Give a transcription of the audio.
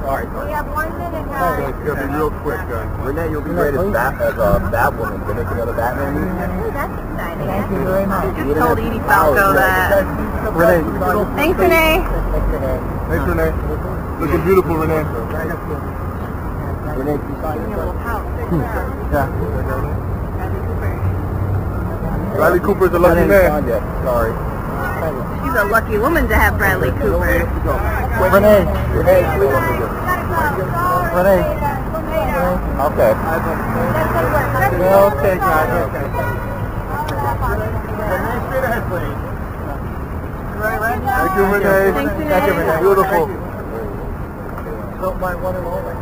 Sorry. We have 1 minute now. It's going to be real quick, guys. Renee, you'll be great as Batwoman. Can make another Batman movie? Oh, that's exciting. Thank you very much. Just told Edie Falco that. Renee. Thanks, Renee. Thanks, Renee. Looking beautiful, Renee. Renee, can you sign A little pouch. Yeah. Bradley Cooper. Bradley Cooper's a lucky man. Sorry. She's a lucky woman to have Bradley Cooper. Renee. Renee, please. Renee. Okay. Okay, guys. Okay. Thank you, Renee. Thanks, Renee. Thank you, Renee. Beautiful. Built my one and only.